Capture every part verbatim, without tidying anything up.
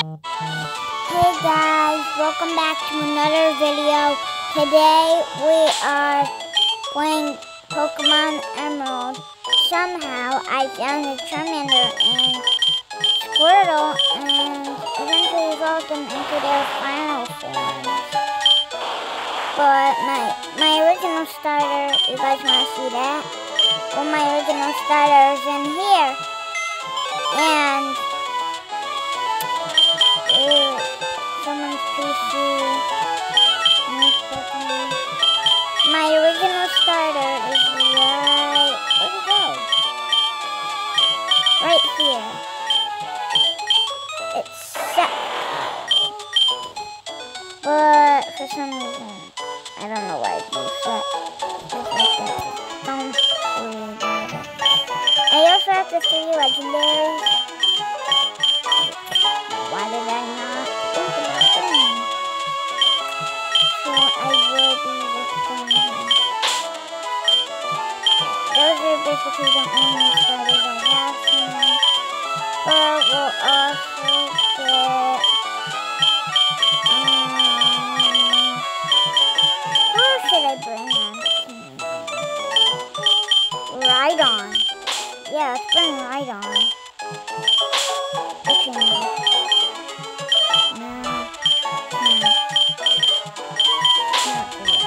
Hey guys, welcome back to another video. Today we are playing Pokemon Emerald. Somehow I found a Charmander and Squirtle and eventually evolved them into their final forms. But my, my original starter, you guys want to see that? Well, my original starter is in here. And uh, someone's P C. My original starter is right. Where'd it go? Right here. It's set. But for some reason, I don't know why it's set. Just like that. Don't worry about it. I also have the three legendaries. Why did I not think about them? So I will be restoring them. Those are basically the only starters I have here. But we'll also get... Um, who should I bring on? Rhydon. Yeah, let's bring Rhydon. Okay, no. No. No. Not really.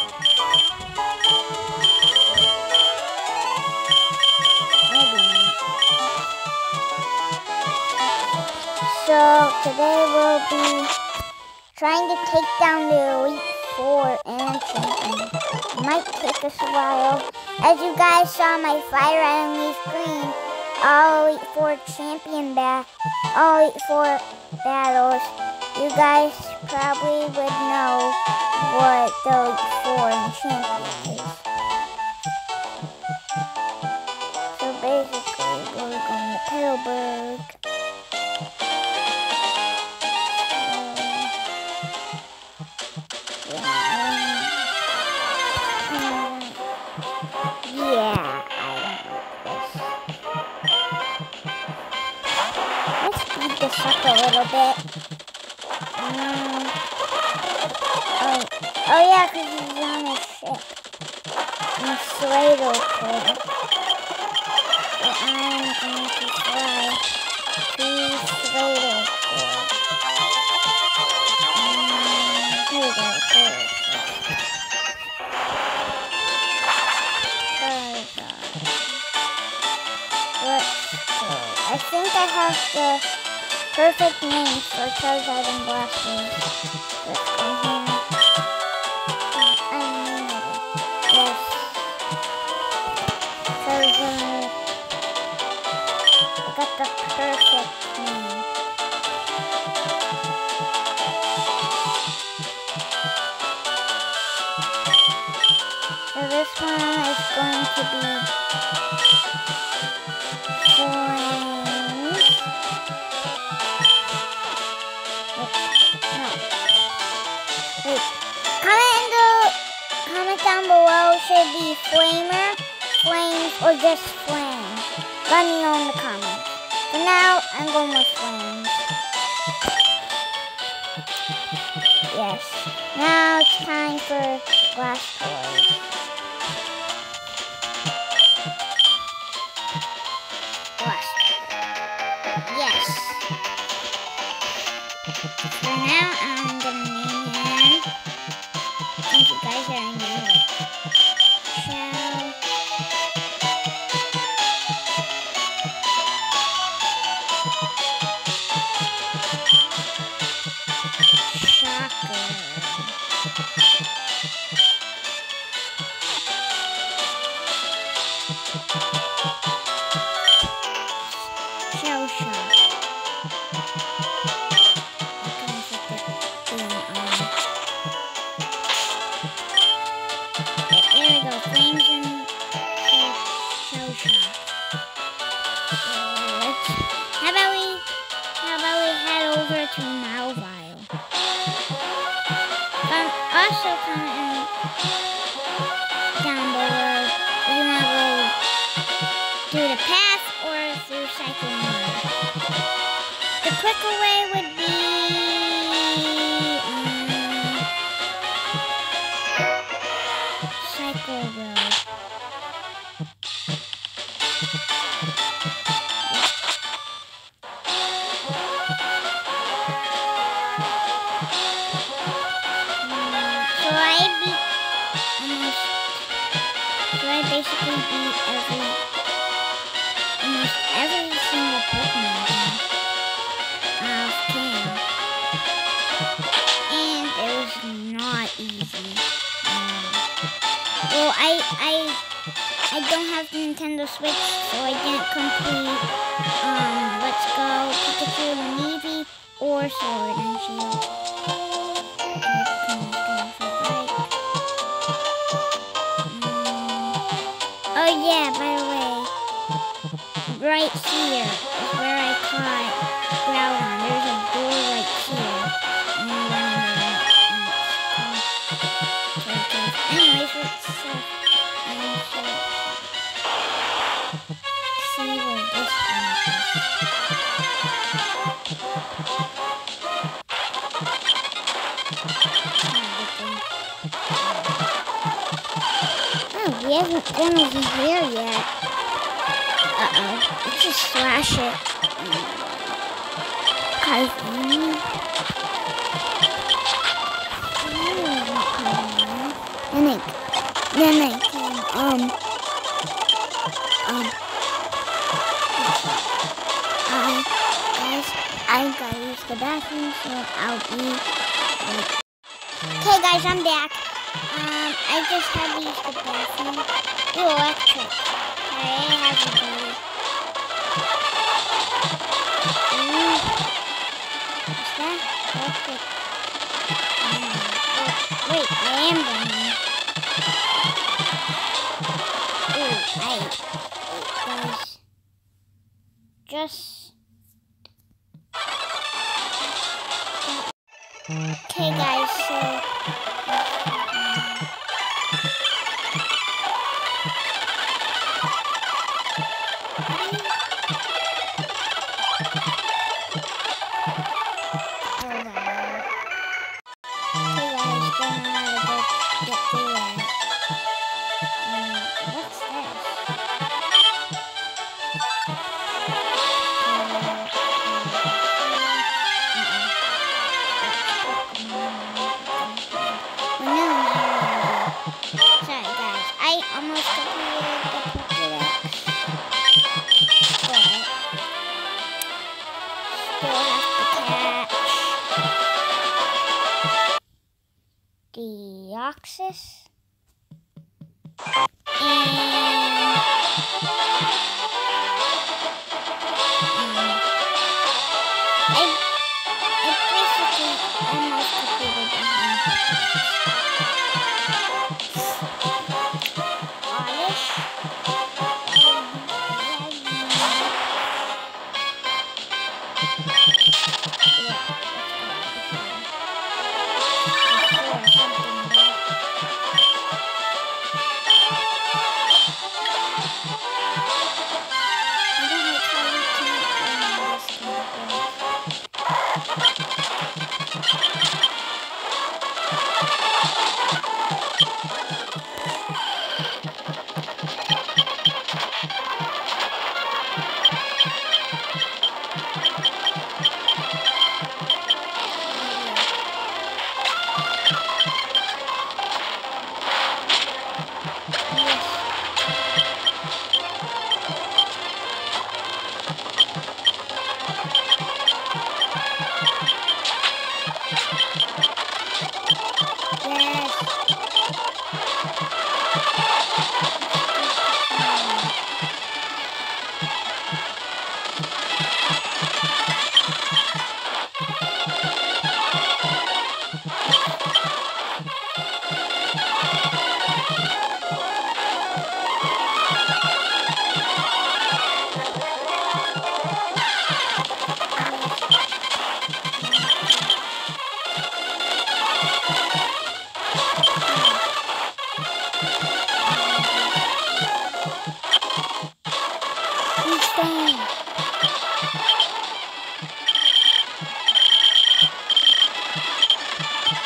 Maybe not. So, today we'll be trying to take down the Elite Four and Champion. It might take us a while. As you guys saw my fire enemy screen, all Elite Four Champion bat, all Elite Four battles, you guys probably would know what the Elite Four and Champion is. So basically, we're going to Petalburg. So, yeah, um, yeah, I don't know this. Let's speed this up a little bit. Um, oh, oh yeah, because he's on a ship. In Slato Port. So I'm going to fly to Slato Port. Um, here we go, here we go. I think I have the perfect names for Charizard and Blastoise. Let's go here. I need it. Yes. Charizard. I got the perfect name. So this one is going to be Flames. No. Wait. Comment in the comment down below should it be Flamer, Flames, or just Flame. Let me know in the comments. For now, I'm going with Flames. Yes. Now it's time for Blastoise. Yes. For now, I'm gonna name him. I think you guys already know it. Shell. Shocker. Shell Shock. There we go, Flames and Shell Shock. So let's, how about we, how about we head over to Malvile? Um, also comment down below if you want to go through the path or through Cycling Mode. The quicker way would be basically beat every, almost every single Pokemon game I've can. And it was not easy. Um, well, I, I, I don't have the Nintendo Switch, so I didn't complete, um, Let's Go, Pikachu and Eevee, or Sword and Shield. Oh yeah, by the way, right here is where I caught Groudon. There's a door right here. And then down there. Anyways, let's uh, um, so, see where this one is. Oh, we haven't gone over here yet. Uh-oh. Let's just slash it. Cause mm, then I, then I can, um, um, I, guys, I gotta use the bathroom, so I'll be, like, okay guys, I'm back. Um, I just had to use the bathroom. Ooh, electric. Okay, it has a body. Ooh. What's that? Electric. Oh, wait, I am burning. Ooh, I, wait, guys. Just. Okay, guys, so. Deoxys and um, I, I basically almost completed the Oddish.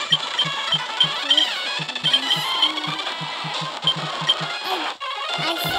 I